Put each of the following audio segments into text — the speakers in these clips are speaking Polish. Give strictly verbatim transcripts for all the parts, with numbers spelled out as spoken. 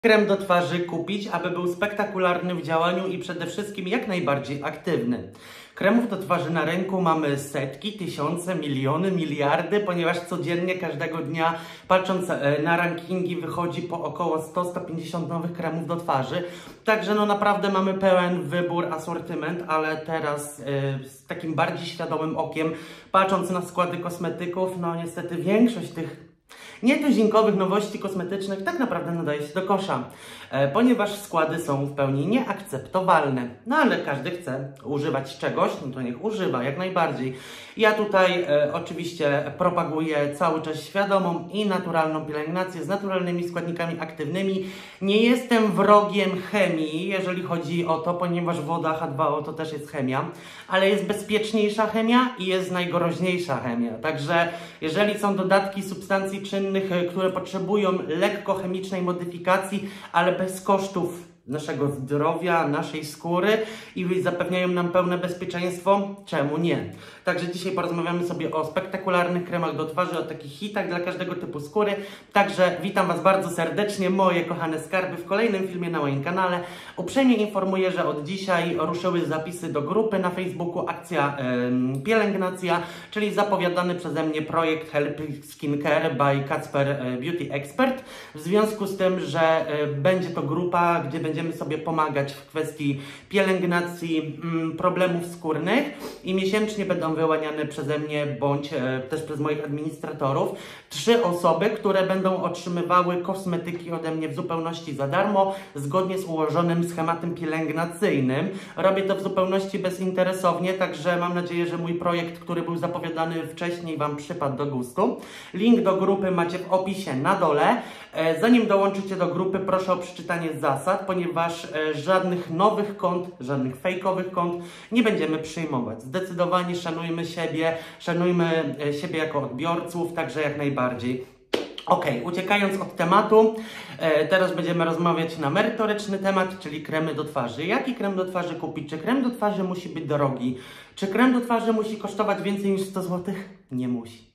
Krem do twarzy kupić, aby był spektakularny w działaniu i przede wszystkim jak najbardziej aktywny. Kremów do twarzy na rynku mamy setki, tysiące, miliony, miliardy, ponieważ codziennie, każdego dnia, patrząc na rankingi, wychodzi po około sto do stu pięćdziesięciu nowych kremów do twarzy. Także no naprawdę mamy pełen wybór, asortyment, ale teraz yy, z takim bardziej świadomym okiem, patrząc na składy kosmetyków, no niestety większość tych nietuzinkowych nowości kosmetycznych tak naprawdę nadaje się do kosza, e, ponieważ składy są w pełni nieakceptowalne. No ale każdy chce używać czegoś, no to niech używa, jak najbardziej. Ja tutaj e, oczywiście propaguję cały czas świadomą i naturalną pielęgnację z naturalnymi składnikami aktywnymi. Nie jestem wrogiem chemii, jeżeli chodzi o to, ponieważ woda H dwa O to też jest chemia, ale jest bezpieczniejsza chemia i jest najgroźniejsza chemia. Także jeżeli są dodatki substancji czynnych, które potrzebują lekko chemicznej modyfikacji, ale bez kosztów naszego zdrowia, naszej skóry i zapewniają nam pełne bezpieczeństwo, czemu nie? Także dzisiaj porozmawiamy sobie o spektakularnych kremach do twarzy, o takich hitach dla każdego typu skóry. Także witam Was bardzo serdecznie, moje kochane skarby, w kolejnym filmie na moim kanale. Uprzejmie informuję, że od dzisiaj ruszyły zapisy do grupy na Facebooku Akcja yy, Pielęgnacja, czyli zapowiadany przeze mnie projekt Help Skin Care by Kacper Beauty Expert. W związku z tym, że yy, będzie to grupa, gdzie będziemy sobie pomagać w kwestii pielęgnacji mm, problemów skórnych i miesięcznie będą wyłaniane przeze mnie bądź e, też przez moich administratorów trzy osoby, które będą otrzymywały kosmetyki ode mnie w zupełności za darmo, zgodnie z ułożonym schematem pielęgnacyjnym. Robię to w zupełności bezinteresownie, także mam nadzieję, że mój projekt, który był zapowiadany wcześniej, Wam przypadł do gustu. Link do grupy macie w opisie na dole. E, zanim dołączycie do grupy, proszę o przeczytanie zasad, ponieważ e, żadnych nowych kont, żadnych fejkowych kont nie będziemy przyjmować. Zdecydowanie szanujmy siebie, szanujmy e, siebie jako odbiorców, także jak najbardziej. Ok, uciekając od tematu, e, teraz będziemy rozmawiać na merytoryczny temat, czyli kremy do twarzy. Jaki krem do twarzy kupić? Czy krem do twarzy musi być drogi? Czy krem do twarzy musi kosztować więcej niż sto złotych? Nie musi.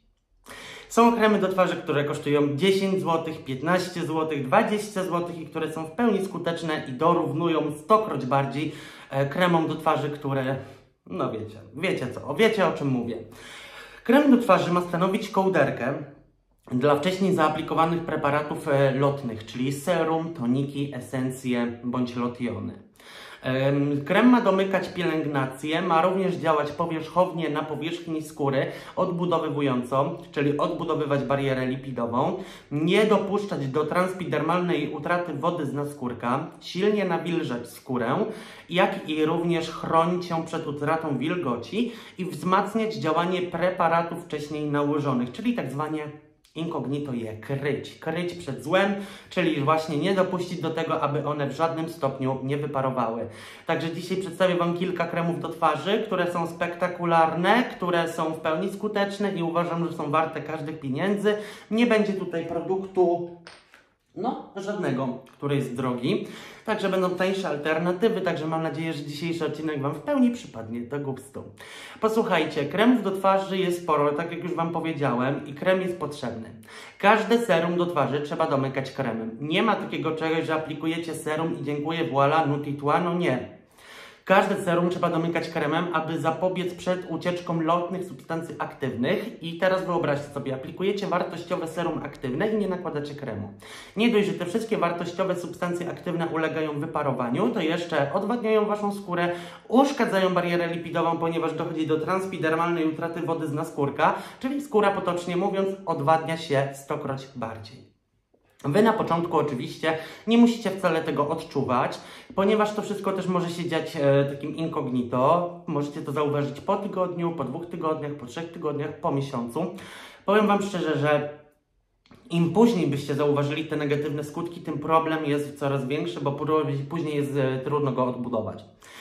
Są kremy do twarzy, które kosztują dziesięć złotych, piętnaście złotych, dwadzieścia złotych i które są w pełni skuteczne i dorównują stokroć bardziej e, kremom do twarzy, które, no wiecie, wiecie co, wiecie o czym mówię. Krem do twarzy ma stanowić kołderkę dla wcześniej zaaplikowanych preparatów e, lotnych, czyli serum, toniki, esencje bądź lotiony. Krem ma domykać pielęgnację, ma również działać powierzchownie na powierzchni skóry, odbudowywująco, czyli odbudowywać barierę lipidową, nie dopuszczać do transpidermalnej utraty wody z naskórka, silnie nawilżać skórę, jak i również chronić ją przed utratą wilgoci i wzmacniać działanie preparatów wcześniej nałożonych, czyli tak zwanie incognito je kryć. Kryć przed złem, czyli właśnie nie dopuścić do tego, aby one w żadnym stopniu nie wyparowały. Także dzisiaj przedstawię Wam kilka kremów do twarzy, które są spektakularne, które są w pełni skuteczne i uważam, że są warte każdych pieniędzy. Nie będzie tutaj produktu, no, żadnego, który jest drogi. Także będą tańsze alternatywy, także mam nadzieję, że dzisiejszy odcinek Wam w pełni przypadnie do gustu. Posłuchajcie, kremów do twarzy jest sporo, tak jak już Wam powiedziałem, i krem jest potrzebny. Każde serum do twarzy trzeba domykać kremem. Nie ma takiego czegoś, że aplikujecie serum i dziękuję, voilà, nuti-toi, no nie. Każde serum trzeba domykać kremem, aby zapobiec przed ucieczką lotnych substancji aktywnych. I teraz wyobraźcie sobie, aplikujecie wartościowe serum aktywne i nie nakładacie kremu. Nie dość, że te wszystkie wartościowe substancje aktywne ulegają wyparowaniu, to jeszcze odwadniają Waszą skórę, uszkadzają barierę lipidową, ponieważ dochodzi do transpidermalnej utraty wody z naskórka, czyli skóra, potocznie mówiąc, odwadnia się stokroć bardziej. Wy na początku oczywiście nie musicie wcale tego odczuwać, ponieważ to wszystko też może się dziać e, takim incognito. Możecie to zauważyć po tygodniu, po dwóch tygodniach, po trzech tygodniach, po miesiącu. Powiem Wam szczerze, że im później byście zauważyli te negatywne skutki, tym problem jest coraz większy, bo później jest e, trudno go odbudować.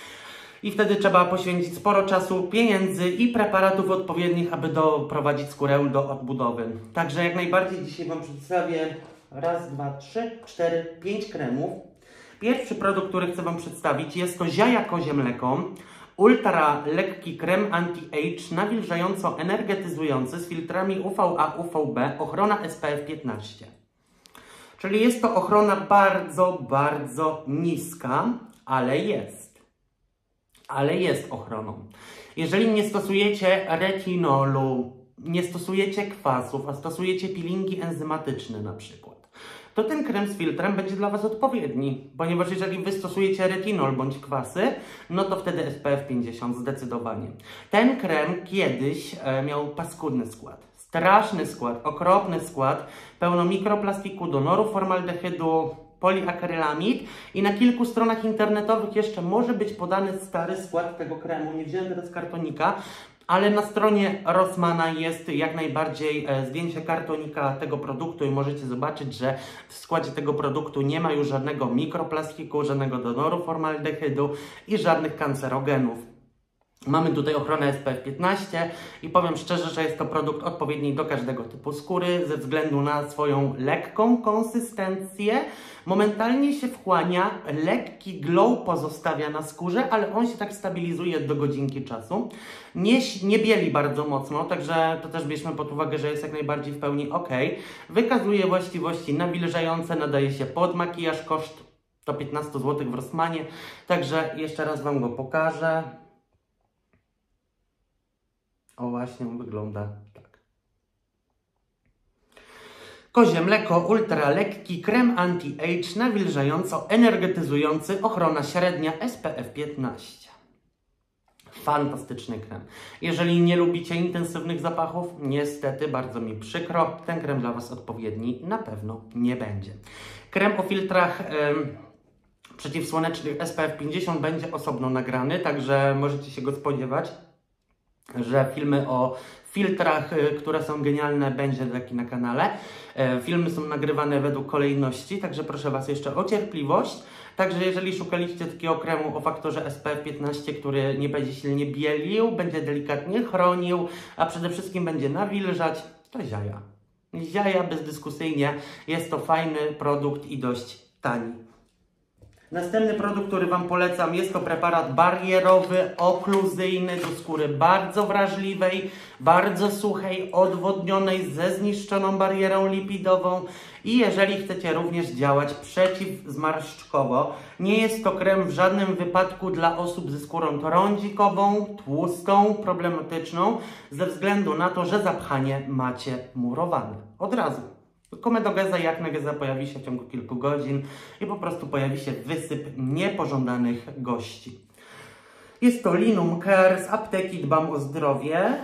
I wtedy trzeba poświęcić sporo czasu, pieniędzy i preparatów odpowiednich, aby doprowadzić skórę do odbudowy. Także jak najbardziej dzisiaj Wam przedstawię raz, dwa, trzy, cztery, pięć kremów. Pierwszy produkt, który chcę Wam przedstawić, jest to Ziaja Kozie Mleko. Ultra lekki krem anti-age, nawilżająco-energetyzujący z filtrami U V A, U V B, ochrona S P F piętnaście. Czyli jest to ochrona bardzo, bardzo niska, ale jest. Ale jest ochroną. Jeżeli nie stosujecie retinolu, nie stosujecie kwasów, a stosujecie peelingi enzymatyczne na przykład, to ten krem z filtrem będzie dla Was odpowiedni, ponieważ jeżeli Wy stosujecie retinol bądź kwasy, no to wtedy S P F pięćdziesiąt zdecydowanie. Ten krem kiedyś e, miał paskudny skład, straszny skład, okropny skład, pełno mikroplastiku, donoru formaldehydu, poliakrylamid i na kilku stronach internetowych jeszcze może być podany stary skład tego kremu. Nie wziąłem teraz kartonika, ale na stronie Rossmana jest jak najbardziej e, zdjęcie kartonika tego produktu i możecie zobaczyć, że w składzie tego produktu nie ma już żadnego mikroplastiku, żadnego donoru formaldehydu i żadnych kancerogenów. Mamy tutaj ochronę S P F piętnaście i powiem szczerze, że jest to produkt odpowiedni do każdego typu skóry ze względu na swoją lekką konsystencję. Momentalnie się wchłania, lekki glow pozostawia na skórze, ale on się tak stabilizuje do godzinki czasu. Nie, nie bieli bardzo mocno, także to też bierzmy pod uwagę, że jest jak najbardziej w pełni ok. Wykazuje właściwości nawilżające, nadaje się pod makijaż, koszt to piętnaście złotych w Rossmanie, także jeszcze raz Wam go pokażę. O właśnie, on wygląda tak. Kozie mleko, ultra lekki, krem anti-age, nawilżająco, energetyzujący, ochrona średnia S P F piętnaście. Fantastyczny krem. Jeżeli nie lubicie intensywnych zapachów, niestety, bardzo mi przykro, ten krem dla Was odpowiedni na pewno nie będzie. Krem o filtrach ym, przeciwsłonecznych S P F pięćdziesiąt będzie osobno nagrany, także możecie się go spodziewać, że filmy o filtrach, które są genialne, będzie taki na kanale. Filmy są nagrywane według kolejności, także proszę Was jeszcze o cierpliwość. Także jeżeli szukaliście takiego kremu o faktorze S P F piętnaście, który nie będzie silnie bielił, będzie delikatnie chronił, a przede wszystkim będzie nawilżać, to ziaja. Ziaja bezdyskusyjnie, jest to fajny produkt i dość tani. Następny produkt, który Wam polecam, jest to preparat barierowy, okluzyjny do skóry bardzo wrażliwej, bardzo suchej, odwodnionej, ze zniszczoną barierą lipidową i jeżeli chcecie również działać przeciwzmarszczkowo, nie jest to krem w żadnym wypadku dla osób ze skórą trądzikową, tłustą, problematyczną, ze względu na to, że zapchanie macie murowane. Od razu. Komedogeza i aknegeza pojawi się w ciągu kilku godzin i po prostu pojawi się wysyp niepożądanych gości. Jest to Linum Care z apteki Dbam o Zdrowie.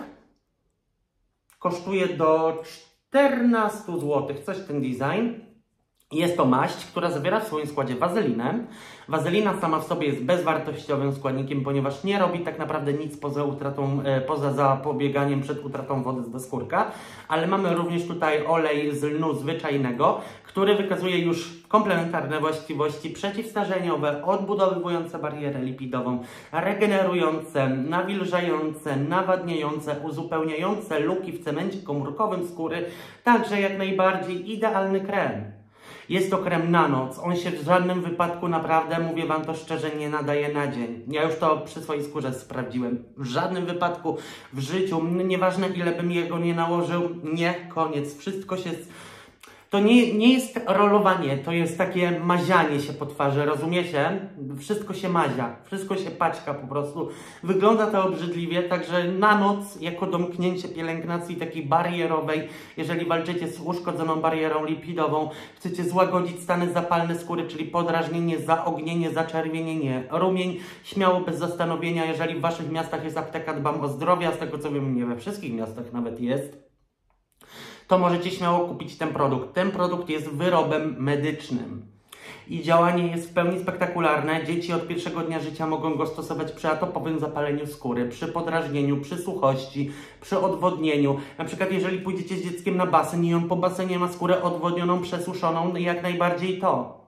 Kosztuje do czternastu złotych, coś ten design. Jest to maść, która zawiera w swoim składzie wazelinę. Wazelina sama w sobie jest bezwartościowym składnikiem, ponieważ nie robi tak naprawdę nic poza utratą, poza zapobieganiem przed utratą wody z naskórka. Ale mamy również tutaj olej z lnu zwyczajnego, który wykazuje już komplementarne właściwości przeciwstarzeniowe, odbudowywujące barierę lipidową, regenerujące, nawilżające, nawadniające, uzupełniające luki w cemencie komórkowym skóry. Także jak najbardziej idealny krem. Jest to krem na noc, on się w żadnym wypadku, naprawdę, mówię Wam to szczerze, nie nadaje na dzień. Ja już to przy swojej skórze sprawdziłem. W żadnym wypadku w życiu, nieważne ile bym jego nie nałożył, nie, koniec. Wszystko się... To nie, nie jest rolowanie, to jest takie mazianie się po twarzy, rozumiecie? Wszystko się mazia, wszystko się paćka po prostu. Wygląda to obrzydliwie, także na noc, jako domknięcie pielęgnacji takiej barierowej, jeżeli walczycie z uszkodzoną barierą lipidową, chcecie złagodzić stany zapalne skóry, czyli podrażnienie, zaognienie, zaczerwienienie, rumień, śmiało bez zastanowienia, jeżeli w Waszych miastach jest apteka Dbam o Zdrowie, a z tego co wiem, nie we wszystkich miastach nawet jest, to możecie śmiało kupić ten produkt. Ten produkt jest wyrobem medycznym i działanie jest w pełni spektakularne. Dzieci od pierwszego dnia życia mogą go stosować przy atopowym zapaleniu skóry, przy podrażnieniu, przy suchości, przy odwodnieniu. Na przykład jeżeli pójdziecie z dzieckiem na basen i on po basenie ma skórę odwodnioną, przesuszoną, jak najbardziej to.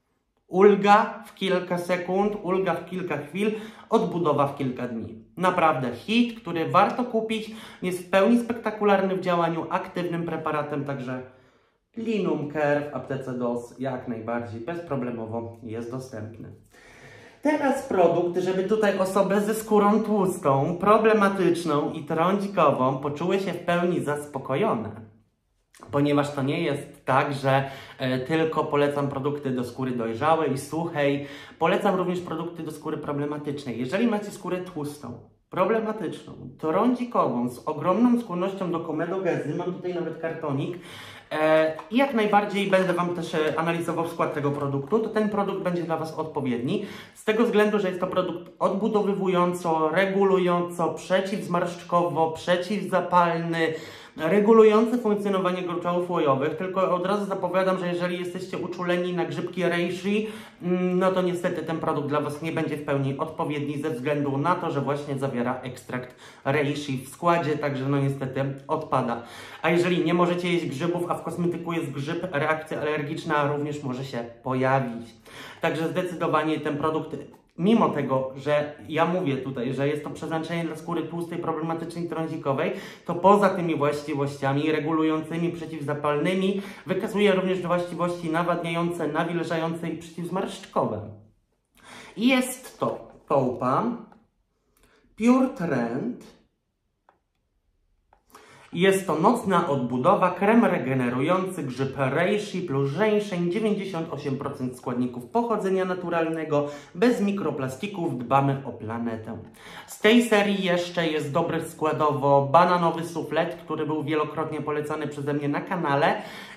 Ulga w kilka sekund, ulga w kilka chwil, odbudowa w kilka dni. Naprawdę hit, który warto kupić, jest w pełni spektakularny w działaniu, aktywnym preparatem, także Linum Care w aptece D O S jak najbardziej bezproblemowo jest dostępny. Teraz produkt, żeby tutaj osoby ze skórą tłustą, problematyczną i trądzikową poczuły się w pełni zaspokojone. ponieważ to nie jest tak, że e, tylko polecam produkty do skóry dojrzałej, suchej. Polecam również produkty do skóry problematycznej. Jeżeli macie skórę tłustą, problematyczną, trądzikową, z ogromną skłonnością do komedogezy, mam tutaj nawet kartonik, e, i jak najbardziej będę Wam też e, analizował skład tego produktu, to ten produkt będzie dla Was odpowiedni, z tego względu, że jest to produkt odbudowywująco, regulująco, przeciwzmarszczkowo, przeciwzapalny, regulujący funkcjonowanie gruczołów łojowych, tylko od razu zapowiadam, że jeżeli jesteście uczuleni na grzybki reishi, no to niestety ten produkt dla Was nie będzie w pełni odpowiedni ze względu na to, że właśnie zawiera ekstrakt reishi w składzie, także no niestety odpada. A jeżeli nie możecie jeść grzybów, a w kosmetyku jest grzyb, reakcja alergiczna również może się pojawić. Także zdecydowanie ten produkt, mimo tego, że ja mówię tutaj, że jest to przeznaczenie dla skóry tłustej, problematycznej, trądzikowej, to poza tymi właściwościami regulującymi, przeciwzapalnymi, wykazuje również właściwości nawadniające, nawilżające i przeciwzmarszczkowe. I jest to Toupa Pure Trend. Jest to nocna odbudowa, krem regenerujący grzyb reishi plus żeńszeń, dziewięćdziesiąt osiem procent składników pochodzenia naturalnego, bez mikroplastików, dbamy o planetę. Z tej serii jeszcze jest dobry składowo bananowy suflet, który był wielokrotnie polecany przeze mnie na kanale.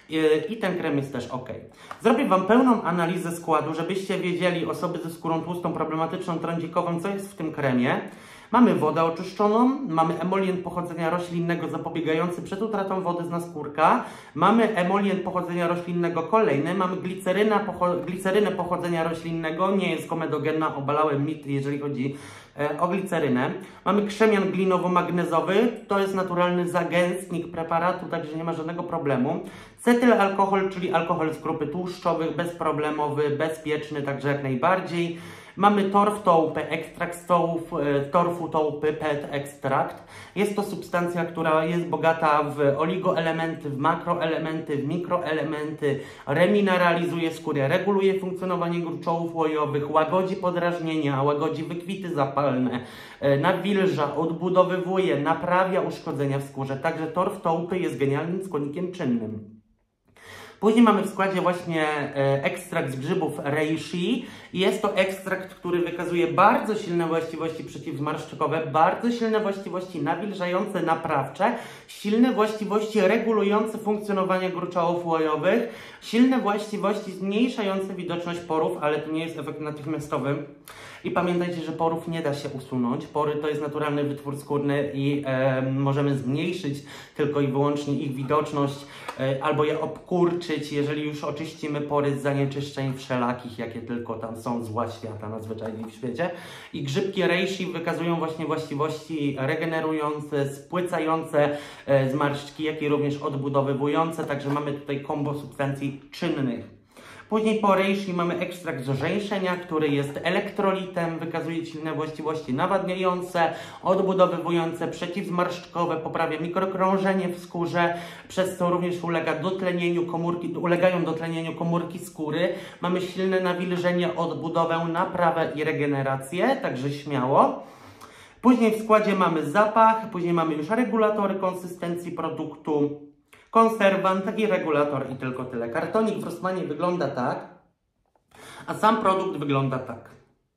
I ten krem jest też ok. Zrobię Wam pełną analizę składu, żebyście wiedzieli, osoby ze skórą tłustą, problematyczną, trądzikową, co jest w tym kremie. Mamy wodę oczyszczoną, mamy emolient pochodzenia roślinnego zapobiegający przed utratą wody z naskórka, mamy emolient pochodzenia roślinnego kolejny, mamy gliceryna, pocho glicerynę pochodzenia roślinnego, nie jest komedogenna, obalałem mit, jeżeli chodzi e, o glicerynę. Mamy krzemian glinowo-magnezowy, to jest naturalny zagęstnik preparatu, także nie ma żadnego problemu. Cetylalkohol, czyli alkohol z grupy tłuszczowych, bezproblemowy, bezpieczny, także jak najbardziej. Mamy torf toupy, ekstrakt z tołów, torfu toupy, P E T ekstrakt. Jest to substancja, która jest bogata w oligoelementy, w makroelementy, w mikroelementy, remineralizuje skórę, reguluje funkcjonowanie gruczołów łojowych, łagodzi podrażnienia, łagodzi wykwity zapalne, nawilża, odbudowywuje, naprawia uszkodzenia w skórze. Także torf toupy jest genialnym składnikiem czynnym. Później mamy w składzie właśnie e, ekstrakt z grzybów reishi. Jest to ekstrakt, który wykazuje bardzo silne właściwości przeciwzmarszczkowe, bardzo silne właściwości nawilżające, naprawcze, silne właściwości regulujące funkcjonowanie gruczołów łojowych, silne właściwości zmniejszające widoczność porów, ale to nie jest efekt natychmiastowy. I pamiętajcie, że porów nie da się usunąć. Pory to jest naturalny wytwór skórny i e, możemy zmniejszyć tylko i wyłącznie ich widoczność e, albo je obkurczyć, jeżeli już oczyścimy pory z zanieczyszczeń wszelakich, jakie tylko tam są, zła świata najzwyczajniej w świecie. I grzybki reishi wykazują właśnie właściwości regenerujące, spłycające e, zmarszczki, jak i również odbudowywujące. Także mamy tutaj kombo substancji czynnych. Później po reishi mamy ekstrakt z żeńszenia, który jest elektrolitem, wykazuje silne właściwości nawadniające, odbudowywujące, przeciwzmarszczkowe, poprawia mikrokrążenie w skórze, przez co również ulega dotlenieniu komórki, ulegają dotlenieniu komórki skóry. Mamy silne nawilżenie, odbudowę, naprawę i regenerację, także śmiało. Później w składzie mamy zapach, później mamy już regulatory konsystencji produktu, konserwant i regulator i tylko tyle. Kartonik w Rossmanie wygląda tak, a sam produkt wygląda tak.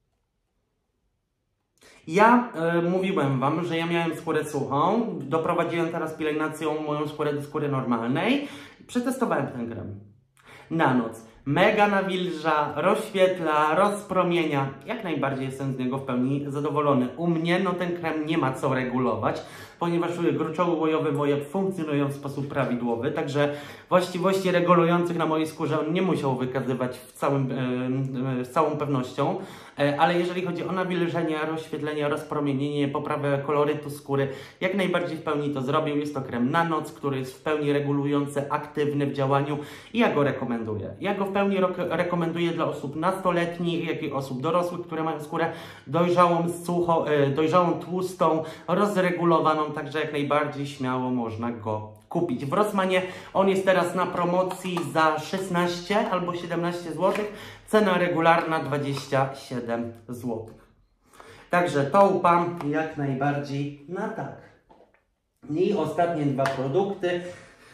Ja y, mówiłem Wam, że ja miałem skórę suchą, doprowadziłem teraz pielęgnacją moją skórę do skóry normalnej. Przetestowałem ten krem na noc. Mega nawilża, rozświetla, rozpromienia. Jak najbardziej jestem z niego w pełni zadowolony. U mnie no ten krem nie ma co regulować, ponieważ gruczoły łojowe moje funkcjonują w sposób prawidłowy, także właściwości regulujących na mojej skórze on nie musiał wykazywać w całym, yy, z całą pewnością, yy, ale jeżeli chodzi o nawilżenie, rozświetlenie, rozpromienienie, poprawę kolorytu skóry, jak najbardziej w pełni to zrobił. Jest to krem na noc, który jest w pełni regulujący, aktywny w działaniu i ja go rekomenduję. Ja go w pełni rekomenduję dla osób nastoletnich, jak i osób dorosłych, które mają skórę dojrzałą, sucho, yy, dojrzałą, tłustą, rozregulowaną. Także jak najbardziej śmiało można go kupić. W Rossmanie on jest teraz na promocji za szesnaście albo siedemnaście złotych, cena regularna dwadzieścia siedem złotych. Także Toupa jak najbardziej na tak. I ostatnie dwa produkty.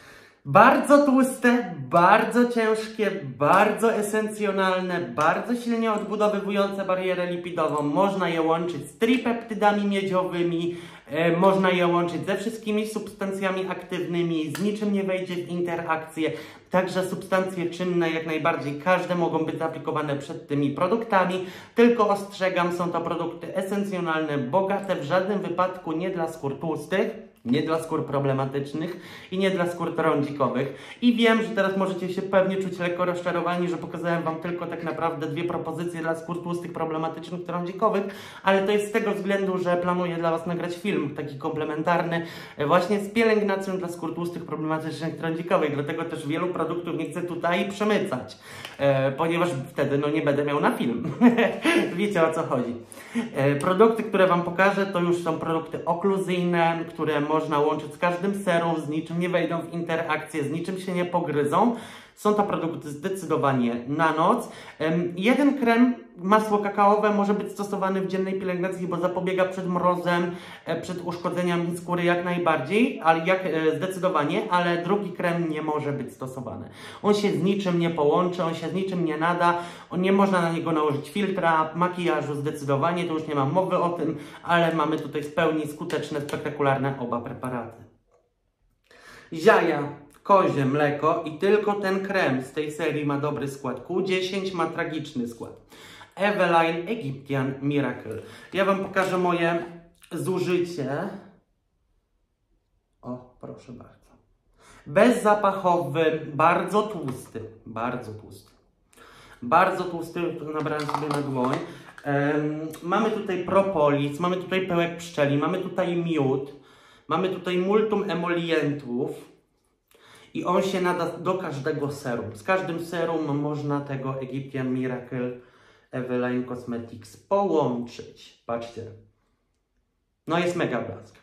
Bardzo tłuste, bardzo ciężkie, bardzo esencjonalne, bardzo silnie odbudowywujące barierę lipidową. Można je łączyć z tripeptydami miedziowymi, e, można je łączyć ze wszystkimi substancjami aktywnymi, z niczym nie wejdzie w interakcję. Także substancje czynne jak najbardziej każde mogą być aplikowane przed tymi produktami. Tylko ostrzegam, są to produkty esencjonalne, bogate, w żadnym wypadku nie dla skór tłustych, nie dla skór problematycznych i nie dla skór trądzikowych. I wiem, że teraz możecie się pewnie czuć lekko rozczarowani, że pokazałem Wam tylko tak naprawdę dwie propozycje dla skór tłustych, problematycznych, trądzikowych, ale to jest z tego względu, że planuję dla Was nagrać film taki komplementarny właśnie z pielęgnacją dla skór tłustych, problematycznych, trądzikowych. Dlatego też wielu produktów nie chcę tutaj przemycać, e, ponieważ wtedy no, nie będę miał na film. Wiecie, o co chodzi. E, produkty, które Wam pokażę, to już są produkty okluzyjne, które można łączyć z każdym serum, z niczym nie wejdą w interakcję, z niczym się nie pogryzą. Są to produkty zdecydowanie na noc. Um, jeden krem, masło kakaowe, może być stosowany w dziennej pielęgnacji, bo zapobiega przed mrozem, e, przed uszkodzeniami skóry jak najbardziej, ale jak, e, zdecydowanie, ale drugi krem nie może być stosowany. On się z niczym nie połączy, on się z niczym nie nada, on nie można na niego nałożyć filtra, makijażu zdecydowanie, to już nie mam mowy o tym, ale mamy tutaj w pełni skuteczne, spektakularne oba preparaty. Ziaja, kozie mleko i tylko ten krem z tej serii ma dobry skład. Q dziesięć ma tragiczny skład. Eveline Egyptian Miracle. Ja Wam pokażę moje zużycie. O, proszę bardzo. Bezzapachowy, bardzo tłusty. Bardzo tłusty. Bardzo tłusty, nabrałem sobie na dłoń. Um, mamy tutaj propolis, mamy tutaj pyłek pszczeli, mamy tutaj miód, mamy tutaj multum emolientów. I on się nada do każdego serum. Z każdym serum można tego Egyptian Miracle Eveline Cosmetics połączyć. Patrzcie. No jest mega blask.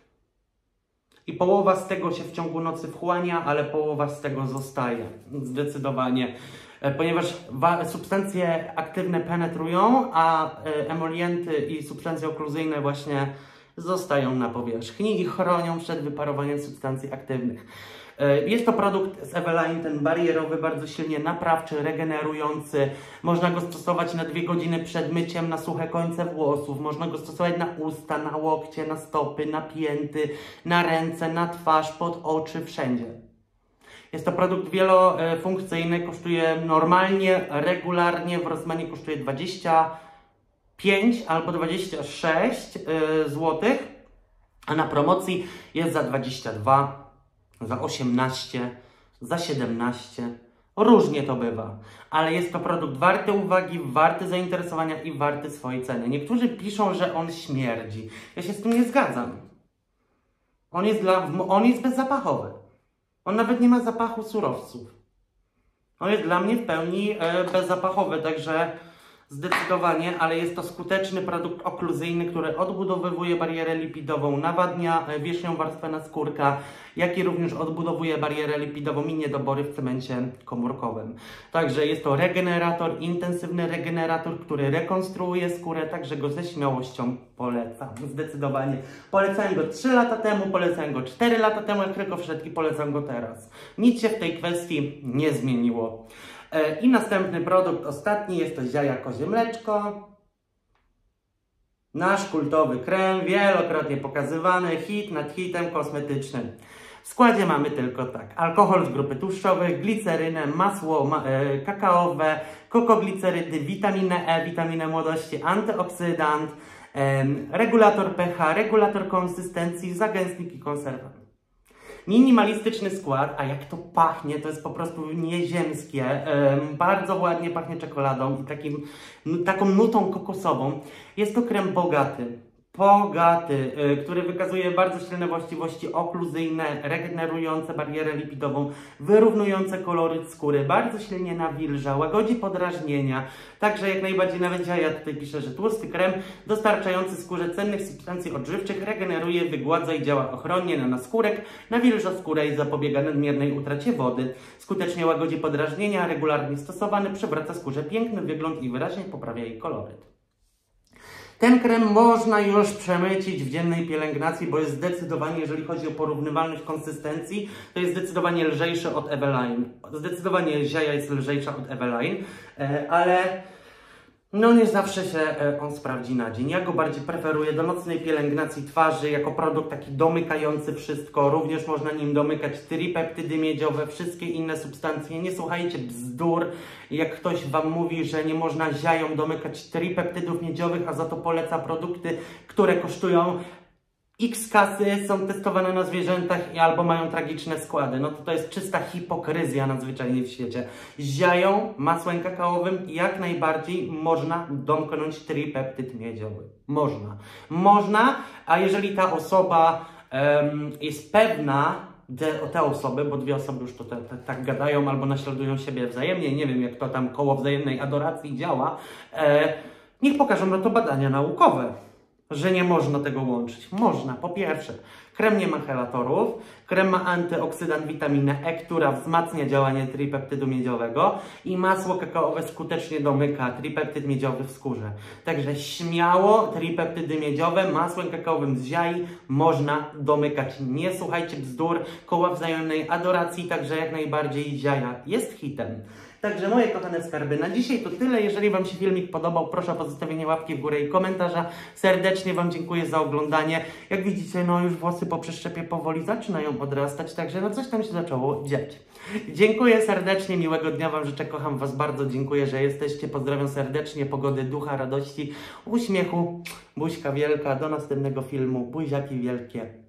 I połowa z tego się w ciągu nocy wchłania, ale połowa z tego zostaje. Zdecydowanie. Ponieważ substancje aktywne penetrują, a emolienty i substancje okluzyjne właśnie zostają na powierzchni i chronią przed wyparowaniem substancji aktywnych. Jest to produkt z Eveline, ten barierowy, bardzo silnie naprawczy, regenerujący. Można go stosować na dwie godziny przed myciem na suche końce włosów. Można go stosować na usta, na łokcie, na stopy, na pięty, na ręce, na twarz, pod oczy, wszędzie. Jest to produkt wielofunkcyjny, kosztuje normalnie, regularnie, w Rossmanie kosztuje dwadzieścia pięć albo dwadzieścia sześć złotych, a na promocji jest za dwadzieścia dwa, za osiemnaście, za siedemnaście. Różnie to bywa, ale jest to produkt warty uwagi, warty zainteresowania i warty swojej ceny. Niektórzy piszą, że on śmierdzi. Ja się z tym nie zgadzam. On jest, dla, on jest bezzapachowy. On nawet nie ma zapachu surowców. On jest dla mnie w pełni e, bezzapachowy, także zdecydowanie, ale jest to skuteczny produkt okluzyjny, który odbudowywuje barierę lipidową, nawadnia wierzchnią warstwę naskórka, jak i również odbudowuje barierę lipidową i niedobory w cemencie komórkowym. Także jest to regenerator, intensywny regenerator, który rekonstruuje skórę, także go ze śmiałością polecam. Zdecydowanie. Polecałem go trzy lata temu, polecałem go cztery lata temu, jak tylko wszedł, i polecam go teraz. Nic się w tej kwestii nie zmieniło. I następny produkt, ostatni, jest to Ziaja kozie mleczko. Nasz kultowy krem, wielokrotnie pokazywany, hit nad hitem kosmetycznym. W składzie mamy tylko tak: alkohol z grupy tłuszczowych, glicerynę, masło ma, e, kakaowe, kokoglicerydy, witaminę E, witaminę młodości, antyoksydant, e, regulator pH, regulator konsystencji, zagęstnik i konserwant. Minimalistyczny skład, a jak to pachnie, to jest po prostu nieziemskie. Ym, bardzo ładnie pachnie czekoladą i takim, taką nutą kokosową. Jest to krem bogaty, bogaty, yy, który wykazuje bardzo silne właściwości okluzyjne, regenerujące barierę lipidową, wyrównujące koloryt skóry, bardzo silnie nawilża, łagodzi podrażnienia. Także jak najbardziej nawet Ziaja tutaj pisze, że tłusty krem dostarczający skórze cennych substancji odżywczych regeneruje, wygładza i działa ochronnie na naskórek, nawilża skórę i zapobiega nadmiernej utracie wody. Skutecznie łagodzi podrażnienia, regularnie stosowany przywraca skórze piękny wygląd i wyraźnie poprawia jej koloryt. Ten krem można już przemycić w dziennej pielęgnacji, bo jest zdecydowanie, jeżeli chodzi o porównywalność konsystencji, to jest zdecydowanie lżejszy od Eveline. Zdecydowanie Ziaja jest lżejsza od Eveline, ale no nie zawsze się on sprawdzi na dzień. Ja go bardziej preferuję do nocnej pielęgnacji twarzy, jako produkt taki domykający wszystko. Również można nim domykać tripeptydy miedziowe, wszystkie inne substancje. Nie słuchajcie bzdur, jak ktoś wam mówi, że nie można ziają domykać tripeptydów miedziowych, a za to poleca produkty, które kosztują X kasy, są testowane na zwierzętach i albo mają tragiczne składy. No to to jest czysta hipokryzja nadzwyczajnie w świecie. Ziają, masłem kakaowym jak najbardziej można domknąć tripeptyd miedziowy. Można. Można, a jeżeli ta osoba um, jest pewna, te, te osoby, bo dwie osoby już to te, te, tak gadają albo naśladują siebie wzajemnie, nie wiem jak to tam koło wzajemnej adoracji działa, e, niech pokażą na to badania naukowe, że nie można tego łączyć. Można. Po pierwsze, krem nie ma chelatorów, krem ma antyoksydant witaminę E, która wzmacnia działanie tripeptydu miedziowego i masło kakaowe skutecznie domyka tripeptyd miedziowy w skórze. Także śmiało tripeptydy miedziowe masłem kakaowym z ziai można domykać. Nie słuchajcie bzdur, koła wzajemnej adoracji, także jak najbardziej ziaja jest hitem. Także moje kochane skarby, na dzisiaj to tyle. Jeżeli wam się filmik podobał, proszę o pozostawienie łapki w górę i komentarza. Serdecznie wam dziękuję za oglądanie. Jak widzicie, no już włosy po przeszczepie powoli zaczynają odrastać, także no coś tam się zaczęło dziać. Dziękuję serdecznie, miłego dnia wam życzę, kocham was bardzo, dziękuję, że jesteście. Pozdrawiam serdecznie, pogody, ducha, radości, uśmiechu, buźka wielka, do następnego filmu, buziaki wielkie.